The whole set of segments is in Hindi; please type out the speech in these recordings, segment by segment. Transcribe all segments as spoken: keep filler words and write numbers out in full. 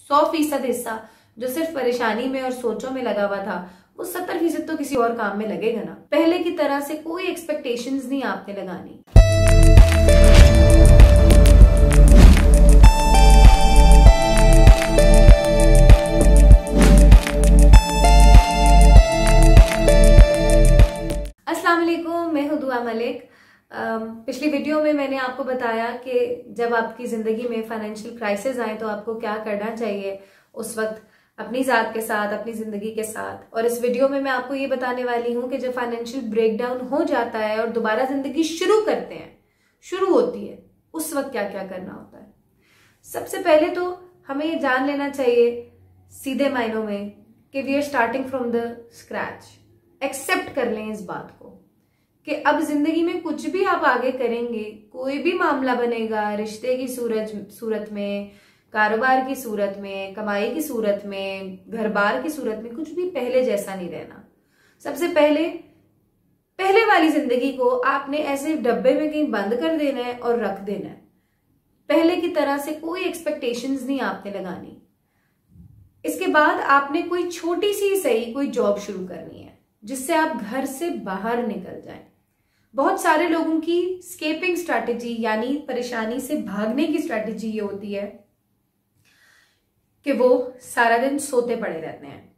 सौ फीसद हिस्सा जो सिर्फ परेशानी में और सोचों में लगा हुआ था, वो सत्तर फीसद तो किसी और काम में लगेगा ना। पहले की तरह से कोई एक्सपेक्टेशंस नहीं आपने लगानी। अस्सलाम वालेकुम, मैं हूं दुआ मलिक। पिछली वीडियो में मैंने आपको बताया कि जब आपकी ज़िंदगी में फाइनेंशियल क्राइसिस आए तो आपको क्या करना चाहिए उस वक्त अपनी ज़ात के साथ, अपनी ज़िंदगी के साथ। और इस वीडियो में मैं आपको ये बताने वाली हूँ कि जब फाइनेंशियल ब्रेकडाउन हो जाता है और दोबारा ज़िंदगी शुरू करते हैं, शुरू होती है, उस वक्त क्या क्या करना होता है। सबसे पहले तो हमें ये जान लेना चाहिए सीधे मायनों में कि we are starting from the scratch. Accept कर लें इस बात को कि अब जिंदगी में कुछ भी आप आगे करेंगे, कोई भी मामला बनेगा, रिश्ते की सूरत सूरत में, कारोबार की सूरत में, कमाई की सूरत में, घर बार की सूरत में, कुछ भी पहले जैसा नहीं रहना। सबसे पहले पहले वाली जिंदगी को आपने ऐसे डब्बे में कहीं बंद कर देना है और रख देना है। पहले की तरह से कोई एक्सपेक्टेशंस नहीं आपने लगानी। इसके बाद आपने कोई छोटी सी सही कोई जॉब शुरू करनी है जिससे आप घर से बाहर निकल जाएं। बहुत सारे लोगों की स्केपिंग स्ट्रैटेजी यानी परेशानी से भागने की स्ट्रैटेजी ये होती है कि वो सारा दिन सोते पड़े रहते हैं।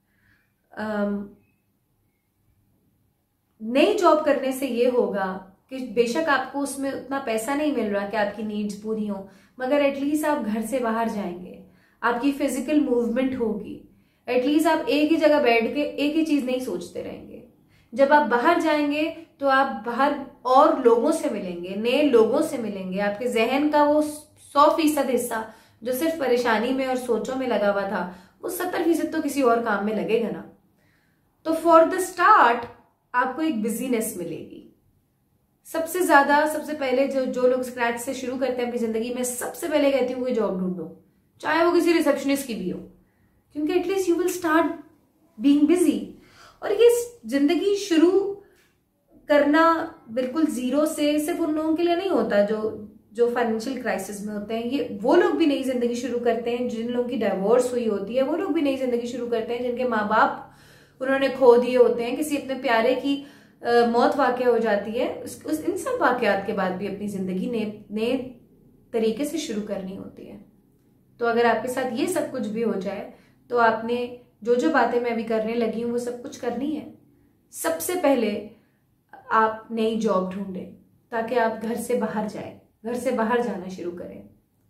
नई जॉब करने से ये होगा कि बेशक आपको उसमें उतना पैसा नहीं मिल रहा कि आपकी नीड्स पूरी हो, मगर एटलीस्ट आप घर से बाहर जाएंगे, आपकी फिजिकल मूवमेंट होगी, एटलीस्ट आप एक ही जगह बैठ के एक ही चीज नहीं सोचते रहेंगे। जब आप बाहर जाएंगे तो आप बाहर और लोगों से मिलेंगे, नए लोगों से मिलेंगे। आपके जहन का वो सौ फीसद हिस्सा जो सिर्फ परेशानी में और सोचों में लगा हुआ था, वो सत्तर फीसद तो किसी और काम में लगेगा ना। तो फॉर द स्टार्ट आपको एक बिजीनेस मिलेगी। सबसे ज्यादा सबसे पहले जो जो लोग स्क्रैच से शुरू करते हैं अपनी जिंदगी में, सबसे पहले कहती हूँ कोई जॉब ढूंढो, चाहे वो किसी रिसेप्शनिस्ट की भी हो, क्योंकि at least you will start being busy. और ये जिंदगी शुरू करना बिल्कुल जीरो से सिर्फ उन लोगों के लिए नहीं होता जो जो फाइनेंशियल क्राइसिस में होते हैं। ये वो लोग भी नई जिंदगी शुरू करते हैं जिन लोगों की डिवोर्स हुई होती है, वो लोग भी नई जिंदगी शुरू करते हैं जिनके माँ बाप उन्होंने खो दिए होते हैं, किसी अपने प्यारे की आ, मौत वाक़या हो जाती है। उस, उस इन सब वाक़यात के बाद भी अपनी जिंदगी नए नए तरीके से शुरू करनी होती है। तो अगर आपके साथ ये सब कुछ भी हो जाए तो आपने जो जो बातें मैं अभी करने लगी हूँ वो सब कुछ करनी है। सबसे पहले आप नई जॉब ढूंढें ताकि आप घर से बाहर जाए, घर से बाहर जाना शुरू करें।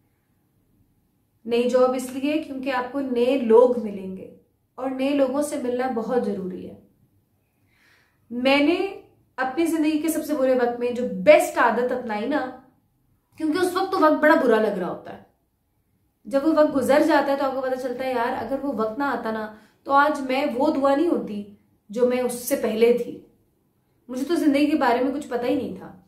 नई जॉब इसलिए क्योंकि आपको नए लोग मिलेंगे और नए लोगों से मिलना बहुत जरूरी है। मैंने अपनी जिंदगी के सबसे बुरे वक्त में जो बेस्ट आदत अपनाई ना, क्योंकि उस वक्त तो वक्त बड़ा बुरा लग रहा होता है, जब वो वक्त गुजर जाता है तो आपको पता चलता है यार अगर वो वक्त ना आता ना तो आज मैं वो दुआ नहीं होती जो मैं उससे पहले थी। मुझे तो जिंदगी के बारे में कुछ पता ही नहीं था।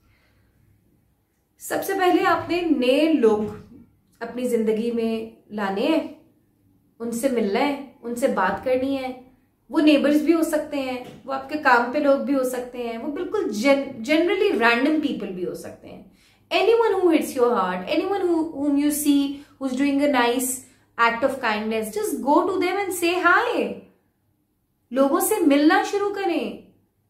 सबसे पहले आपने नए लोग अपनी जिंदगी में लाने हैं, उनसे मिलना है, उनसे बात करनी है। वो नेबर्स भी हो सकते हैं, वो आपके काम पे लोग भी हो सकते हैं, वो बिल्कुल जनरली रैंडम पीपल भी हो सकते हैं। anyone who hits your heart, anyone who whom you see who's doing a nice act of kindness, just go to them and say hi. लोगों से मिलना शुरू करें।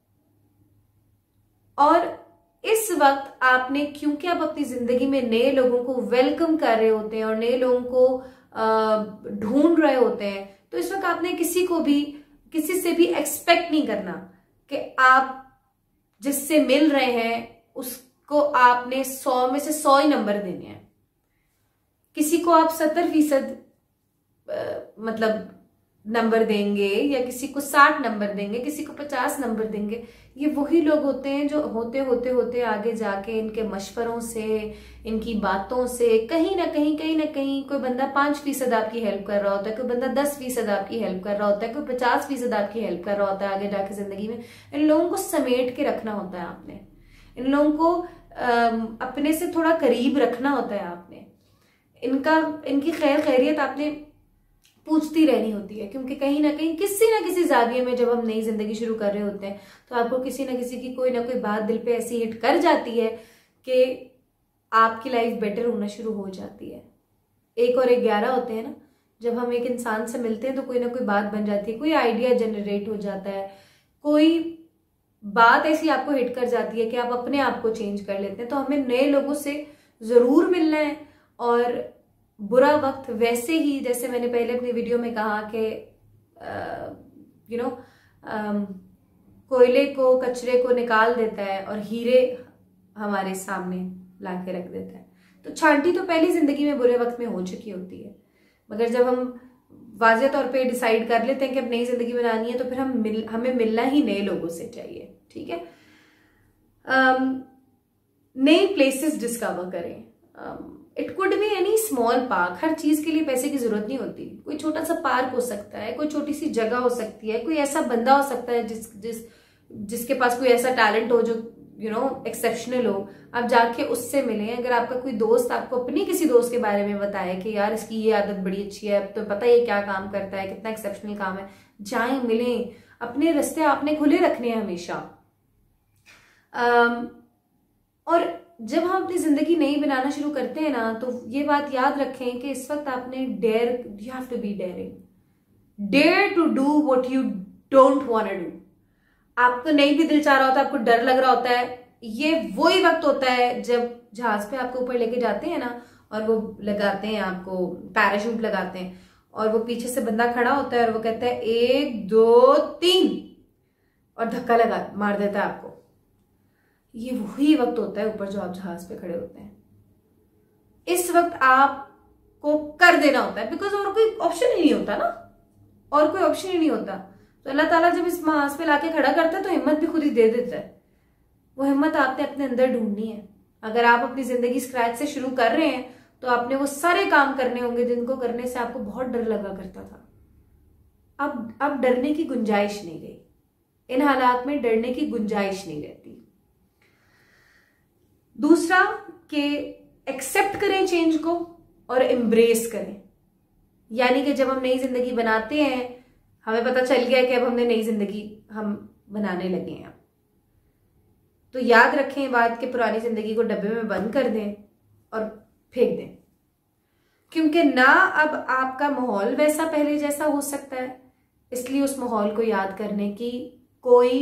और इस वक्त आपने, क्योंकि आप अपनी जिंदगी में नए लोगों को वेलकम कर रहे होते हैं और नए लोगों को ढूंढ रहे होते हैं, तो इस वक्त आपने किसी को भी किसी से भी एक्सपेक्ट नहीं करना कि आप जिससे मिल रहे हैं उसको आपने सौ में से सौ ही नंबर देने हैं। किसी को आप सत्तर फीसद मतलब नंबर देंगे या किसी को साठ नंबर देंगे, किसी को पचास नंबर देंगे। ये वही लोग होते हैं जो होते होते होते आगे जाके इनके मशवरों से, इनकी बातों से कहीं ना कहीं कहीं ना कहीं कोई बंदा पांच फीसद आपकी हेल्प कर रहा होता है, कोई बंदा दस फीसद आपकी हेल्प कर रहा होता है, कोई पचास फीसद आपकी हेल्प कर रहा होता है। आगे जाके जिंदगी में इन लोगों को समेट के रखना होता है आपने, इन लोगों को अपने से थोड़ा करीब रखना होता है आपने, इनका इनकी खैर खैरियत आपने पूछती रहनी होती है। क्योंकि कहीं ना कहीं किसी ना किसी जाविये में जब हम नई जिंदगी शुरू कर रहे होते हैं तो आपको किसी ना किसी की कोई ना कोई बात दिल पे ऐसी हिट कर जाती है कि आपकी लाइफ बेटर होना शुरू हो जाती है। एक और एक ग्यारह होते हैं ना, जब हम एक इंसान से मिलते हैं तो कोई ना कोई बात बन जाती है, कोई आइडिया जनरेट हो जाता है, कोई बात ऐसी आपको हिट कर जाती है कि आप अपने आप को चेंज कर लेते हैं। तो हमें नए लोगों से जरूर मिलना है। और बुरा वक्त वैसे ही, जैसे मैंने पहले अपनी वीडियो में कहा कि यू नो कोयले को, कचरे को निकाल देता है और हीरे हमारे सामने ला के रख देता है। तो छांटी तो पहली जिंदगी में बुरे वक्त में हो चुकी होती है, मगर जब हम वाज़ेह तौर पे डिसाइड कर लेते हैं कि अब नई जिंदगी बनानी है तो फिर हम मिल हमें मिलना ही नए लोगों से चाहिए। ठीक है, नए प्लेसेस डिस्कवर करें। It could be any small park. हर चीज के लिए पैसे की जरूरत नहीं होती। कोई छोटा सा पार्क हो सकता है, कोई छोटी सी जगह हो सकती है, कोई ऐसा बंदा हो सकता है जिस जिस जिसके पास कोई ऐसा टैलेंट हो जो यू नो एक्सेप्शनल हो। आप जाके उससे मिलें। अगर आपका कोई दोस्त आपको अपनी किसी दोस्त के बारे में बताए कि यार इसकी ये आदत बड़ी अच्छी है, तो पता है ये क्या काम करता है, कितना एक्सेप्शनल काम है, जाएं, मिलें। अपने रास्ते आपने खुले रखने हैं हमेशा। um, और जब हम अपनी जिंदगी नई बनाना शुरू करते हैं ना, तो ये बात याद रखें कि इस वक्त आपने dare you have to be daring, dare to do what you don't want to do. आपको नहीं भी दिल चाह रहा होता, आपको डर लग रहा होता है, ये वही वक्त होता है जब जहाज पे आपको ऊपर लेके जाते हैं ना, और वो लगाते हैं आपको पैराशूट लगाते हैं, और वो पीछे से बंदा खड़ा होता है और वो कहता है एक दो तीन, और धक्का लगा मार देता है आपको। ये वही वक्त होता है ऊपर जो आप जहाज पे खड़े होते हैं। इस वक्त आपको कर देना होता है, बिकॉज और कोई ऑप्शन ही नहीं होता ना, और कोई ऑप्शन ही नहीं होता। तो अल्लाह ताला जब इस महाज पे लाके खड़ा करता है तो हिम्मत भी खुद ही दे देता है। वो हिम्मत आपने अपने अंदर ढूंढनी है। अगर आप अपनी जिंदगी स्क्रैच से शुरू कर रहे हैं तो आपने वो सारे काम करने होंगे जिनको करने से आपको बहुत डर लगा करता था। अब अब डरने की गुंजाइश नहीं रही। इन हालात में डरने की गुंजाइश नहीं रहती। दूसरा कि एक्सेप्ट करें चेंज को और एम्ब्रेस करें। यानी कि जब हम नई जिंदगी बनाते हैं, हमें पता चल गया कि अब हमने नई जिंदगी हम बनाने लगे हैं, तो याद रखें बात कि पुरानी जिंदगी को डब्बे में बंद कर दें और फेंक दें। क्योंकि ना अब आपका माहौल वैसा पहले जैसा हो सकता है, इसलिए उस माहौल को याद करने की कोई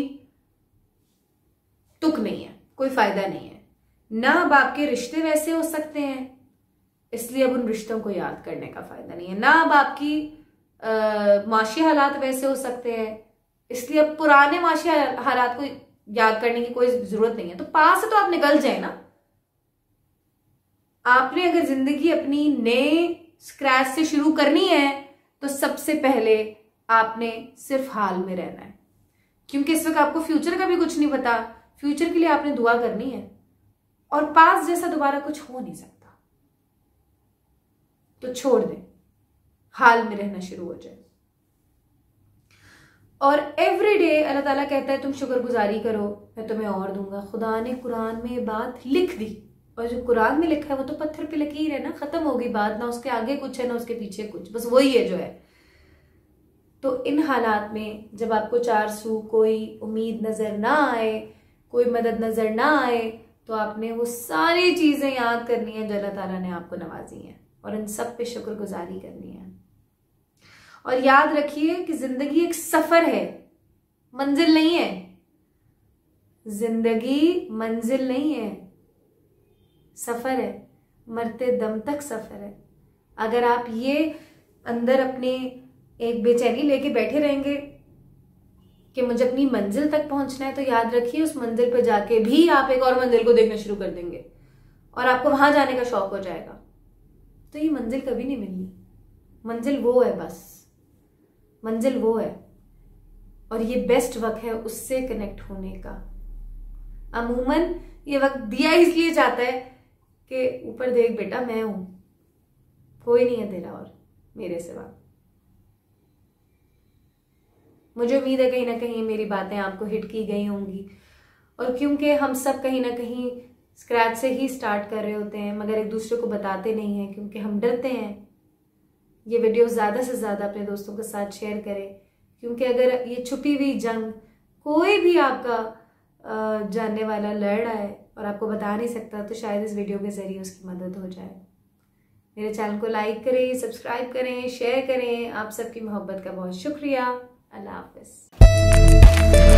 तुक नहीं है, कोई फायदा नहीं है। ना अब आपके रिश्ते वैसे हो सकते हैं, इसलिए अब उन रिश्तों को याद करने का फायदा नहीं है। ना अब आपकी माशी हालात वैसे हो सकते हैं, इसलिए अब पुराने माशी हालात को याद करने की कोई जरूरत नहीं है। तो पास से तो आप निकल जाए ना। आपने अगर जिंदगी अपनी नए स्क्रैच से शुरू करनी है तो सबसे पहले आपने सिर्फ हाल में रहना है, क्योंकि इस वक्त आपको फ्यूचर का भी कुछ नहीं पता। फ्यूचर के लिए आपने दुआ करनी है, और पास जैसा दोबारा कुछ हो नहीं सकता। तो छोड़ दें, हाल में रहना शुरू हो जाए। और एवरी डे अल्लाह ताला कहता है तुम शुक्रगुजारी करो, मैं तुम्हें और दूंगा। खुदा ने कुरान में बात लिख दी, और जो कुरान में लिखा है वो तो पत्थर पे लकीर है ना, खत्म हो गई बात। ना उसके आगे कुछ है ना उसके पीछे कुछ, बस वही है जो है। तो इन हालात में जब आपको चार सू कोई उम्मीद नजर ना आए, कोई मदद नजर ना आए, तो आपने वो सारी चीजें याद करनी है जो अल्लाह ताला ने आपको नवाजी हैं, और इन सब पे शुक्रगुजारी करनी है। और याद रखिए कि जिंदगी एक सफर है, मंजिल नहीं है। जिंदगी मंजिल नहीं है, सफर है, मरते दम तक सफर है। अगर आप ये अंदर अपने एक बेचैनी लेके बैठे रहेंगे कि मुझे अपनी मंजिल तक पहुंचना है, तो याद रखिए उस मंजिल पर जाके भी आप एक और मंजिल को देखना शुरू कर देंगे और आपको वहां जाने का शौक हो जाएगा। तो ये मंजिल कभी नहीं मिलनी। मंजिल वो है, बस मंजिल वो है, और ये बेस्ट वक्त है उससे कनेक्ट होने का। अमूमन ये वक्त दिया इसलिए जाता है कि ऊपर देख बेटा मैं हूं, कोई नहीं है तेरा और मेरे सिवा। मुझे उम्मीद है कहीं ना कहीं मेरी बातें आपको हिट की गई होंगी, और क्योंकि हम सब कहीं ना कहीं स्क्रैच से ही स्टार्ट कर रहे होते हैं, मगर एक दूसरे को बताते नहीं हैं क्योंकि हम डरते हैं। ये वीडियो ज़्यादा से ज़्यादा अपने दोस्तों के साथ शेयर करें, क्योंकि अगर ये छुपी हुई जंग कोई भी आपका जानने वाला लड़ रहा है और आपको बता नहीं सकता, तो शायद इस वीडियो के ज़रिए उसकी मदद हो जाए। मेरे चैनल को लाइक करें, सब्सक्राइब करें, शेयर करें। आप सबकी मोहब्बत का बहुत शुक्रिया। अल्लाह हाफिज।